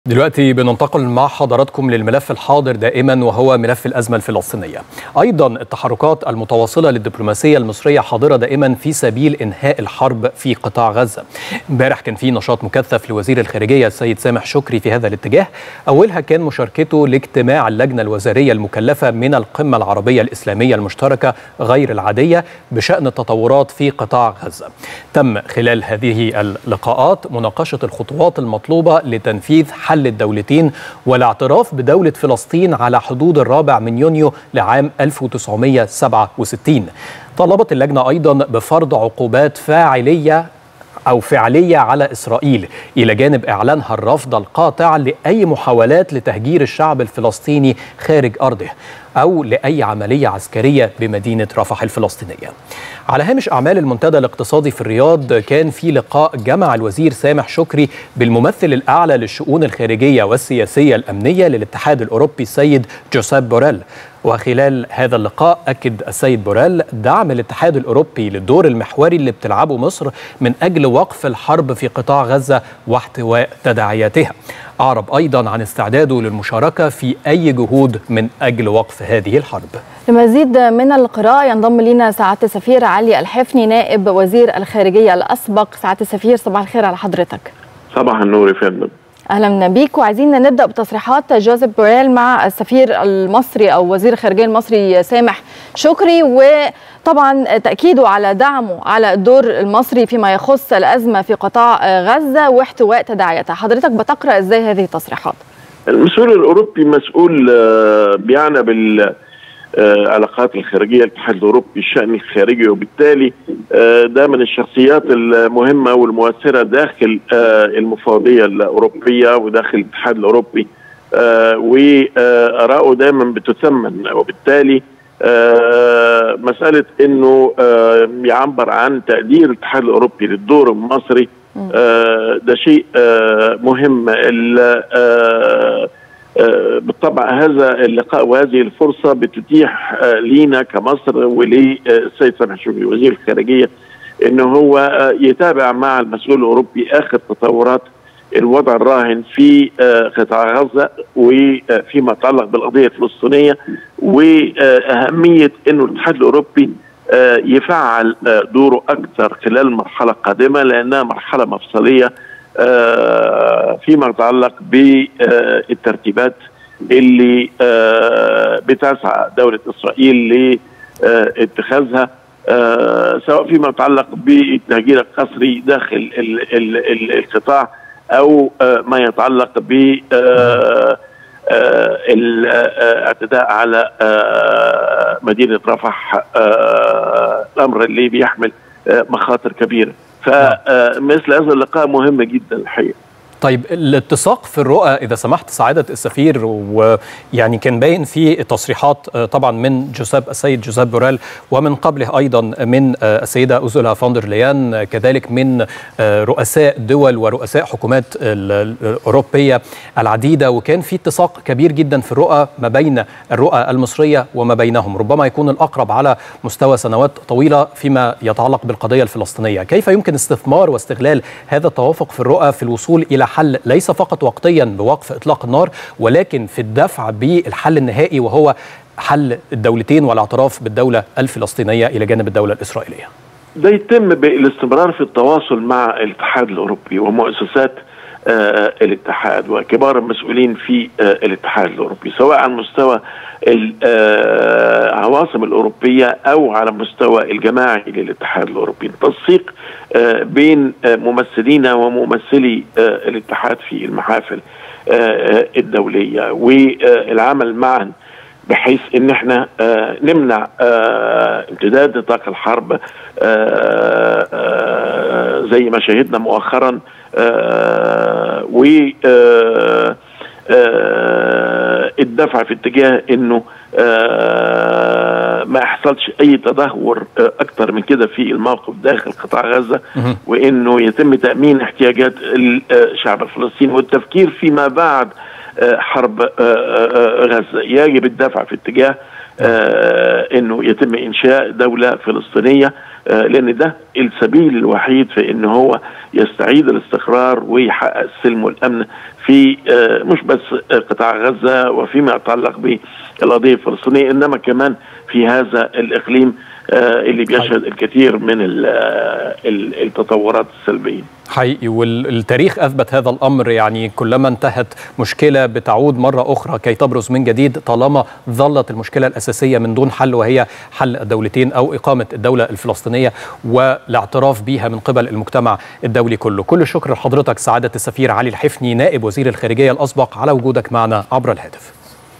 دلوقتي بننتقل مع حضراتكم للملف الحاضر دائما وهو ملف الأزمة الفلسطينية. أيضا التحركات المتواصلة للدبلوماسية المصرية حاضرة دائما في سبيل إنهاء الحرب في قطاع غزة. امبارح كان في نشاط مكثف لوزير الخارجية السيد سامح شكري في هذا الاتجاه، أولها كان مشاركته لاجتماع اللجنة الوزارية المكلفة من القمة العربية الإسلامية المشتركة غير العادية بشأن التطورات في قطاع غزة. تم خلال هذه اللقاءات مناقشة الخطوات المطلوبة لتنفيذ حل الدولتين والاعتراف بدولة فلسطين على حدود 4 يونيو لعام 1967. طلبت اللجنة أيضا بفرض عقوبات فعلية على إسرائيل، إلى جانب إعلانها الرفض القاطع لأي محاولات لتهجير الشعب الفلسطيني خارج أرضه أو لأي عملية عسكرية بمدينة رفح الفلسطينية. على هامش أعمال المنتدى الاقتصادي في الرياض كان في لقاء جمع الوزير سامح شكري بالممثل الأعلى للشؤون الخارجية والسياسية الأمنية للاتحاد الأوروبي السيد جوزيب بوريل. وخلال هذا اللقاء أكد السيد بوريل دعم الاتحاد الأوروبي للدور المحوري اللي بتلعبه مصر من أجل وقف الحرب في قطاع غزة واحتواء تداعياتها. أعرب أيضا عن استعداده للمشاركة في أي جهود من أجل وقف هذه الحرب. لمزيد من القراءة ينضم لنا سعادة السفير علي الحفني نائب وزير الخارجية الأسبق. سعادة السفير صباح الخير على حضرتك. صباح النور يا فندم. أهلا بيك، وعايزين نبدأ بتصريحات جوزيب بوريل مع السفير المصري أو وزير الخارجية المصري سامح شكري، وطبعا تأكيده على دعمه على الدور المصري فيما يخص الأزمة في قطاع غزة واحتواء تداعياتها. حضرتك بتقرأ إزاي هذه التصريحات؟ المسؤول الأوروبي مسؤول بيعنى بالعلاقات الخارجية الاتحاد الأوروبي الشأن الخارجي، وبالتالي ده من الشخصيات المهمة والمؤثرة داخل المفوضية الأوروبية وداخل الاتحاد الأوروبي، وآراءه دائما بتثمن، وبالتالي مسألة أنه يعبر عن تقدير الاتحاد الأوروبي للدور المصري ده شيء مهم. بالطبع هذا اللقاء وهذه الفرصة بتتيح لينا كمصر وللسيد سامح شكري وزير الخارجية أنه هو يتابع مع المسؤول الأوروبي آخر تطورات الوضع الراهن في قطاع غزة وفيما يتعلق بالقضية الفلسطينية، وأهمية أنه الاتحاد الأوروبي يفعل دوره أكثر خلال المرحلة القادمة، لأنها مرحلة مفصلية فيما يتعلق بالترتيبات اللي بتسعى دولة إسرائيل لاتخاذها، سواء فيما يتعلق بالتهجير القسري داخل القطاع أو ما يتعلق ب الاعتداء على مدينة رفح، الأمر اللي بيحمل مخاطر كبيرة. فمثل هذا اللقاء مهم جدا الحقيقة. طيب، الاتساق في الرؤى إذا سمحت سعادة السفير، ويعني كان باين في تصريحات طبعا من السيد جوزيب بوريل، ومن قبله أيضا من السيدة أورسولا فون دير لاين، كذلك من رؤساء دول ورؤساء حكومات الأوروبية العديدة، وكان في اتساق كبير جدا في الرؤى ما بين الرؤى المصرية وما بينهم، ربما يكون الأقرب على مستوى سنوات طويلة فيما يتعلق بالقضية الفلسطينية. كيف يمكن استثمار واستغلال هذا التوافق في الرؤى في الوصول إلى حل ليس فقط وقتيا بوقف إطلاق النار، ولكن في الدفع بالحل النهائي وهو حل الدولتين والاعتراف بالدولة الفلسطينية إلى جانب الدولة الإسرائيلية؟ ده يتم بالاستمرار في التواصل مع الاتحاد الأوروبي ومؤسسات الاتحاد وكبار المسؤولين في الاتحاد الأوروبي، سواء على مستوى العواصم الأوروبية أو على مستوى الجماعي للاتحاد الأوروبي. التنسيق بين ممثلين وممثلي الاتحاد في المحافل الدولية والعمل معا بحيث ان احنا نمنع امتداد نطاق الحرب زي ما شاهدنا مؤخرا، والدفع في اتجاه انه ما يحصلش اي تدهور اكتر من كده في الموقف داخل قطاع غزة، وانه يتم تأمين احتياجات الشعب الفلسطيني والتفكير فيما بعد حرب غزة. يجب الدفع في اتجاه انه يتم انشاء دولة فلسطينية لأن ده السبيل الوحيد في إن هو يستعيد الاستقرار ويحقق السلم والأمن في مش بس قطاع غزة وفيما يتعلق بالقضية الفلسطينية، إنما كمان في هذا الإقليم اللي بيشهد الكثير من التطورات السلبية. حقيقي، والتاريخ أثبت هذا الأمر. يعني كلما انتهت مشكلة بتعود مرة أخرى كي تبرز من جديد، طالما ظلت المشكلة الأساسية من دون حل، وهي حل الدولتين أو إقامة الدولة الفلسطينية والاعتراف بها من قبل المجتمع الدولي كله. كل الشكر لحضرتك سعادة السفير علي الحفني نائب وزير الخارجية الأسبق على وجودك معنا عبر الهاتف.